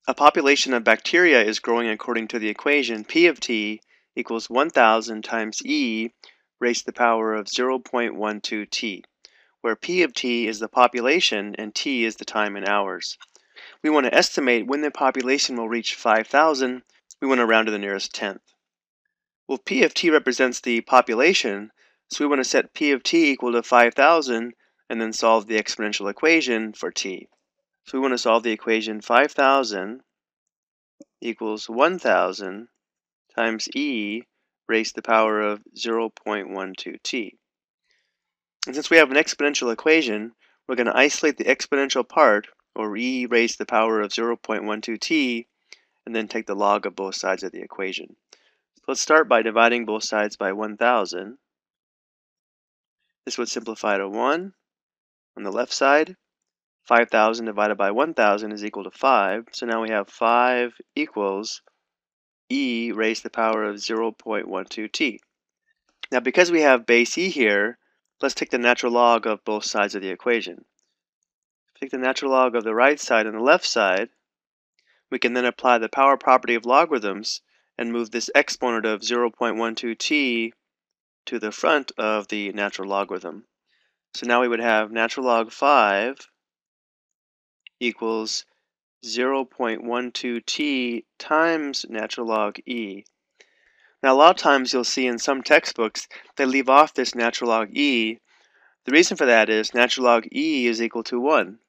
A population of bacteria is growing according to the equation P of t equals 1000 times e raised to the power of 0.12 t, where P of t is the population and t is the time in hours. We want to estimate when the population will reach 5,000. We want to round to the nearest tenth. Well, P of t represents the population, so we want to set P of t equal to 5,000 and then solve the exponential equation for t. So we want to solve the equation 5,000 equals 1,000 times e raised to the power of 0.12 t. And since we have an exponential equation, we're going to isolate the exponential part, or e raised to the power of 0.12 t, and then take the log of both sides of the equation. So let's start by dividing both sides by 1,000. This would simplify to 1 on the left side. 5,000 divided by 1,000 is equal to 5. So now we have 5 equals e raised to the power of 0.12 t. Now because we have base e here, let's take the natural log of both sides of the equation. Take the natural log of the right side and the left side. We can then apply the power property of logarithms and move this exponent of 0.12 t to the front of the natural logarithm. So now we would have natural log 5 equals 0.12 t times natural log e. Now a lot of times you'll see in some textbooks they leave off this natural log e. The reason for that is natural log e is equal to 1.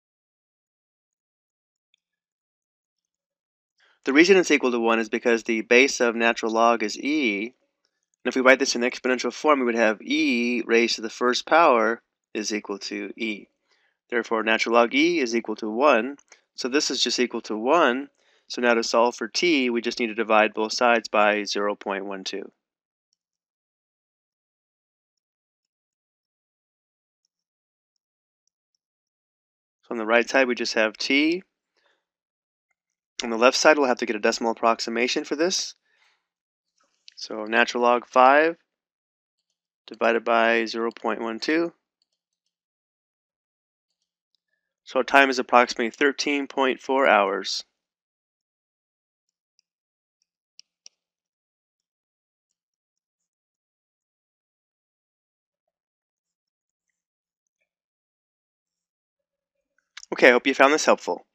The reason it's equal to 1 is because the base of natural log is e. And if we write this in exponential form, we would have e raised to the first power is equal to e. Therefore, natural log e is equal to 1. So this is just equal to 1. So now to solve for t, we just need to divide both sides by 0.12. So on the right side, we just have t. On the left side, we'll have to get a decimal approximation for this. So natural log 5 divided by 0.12. So our time is approximately 13.4 hours. Okay, I hope you found this helpful.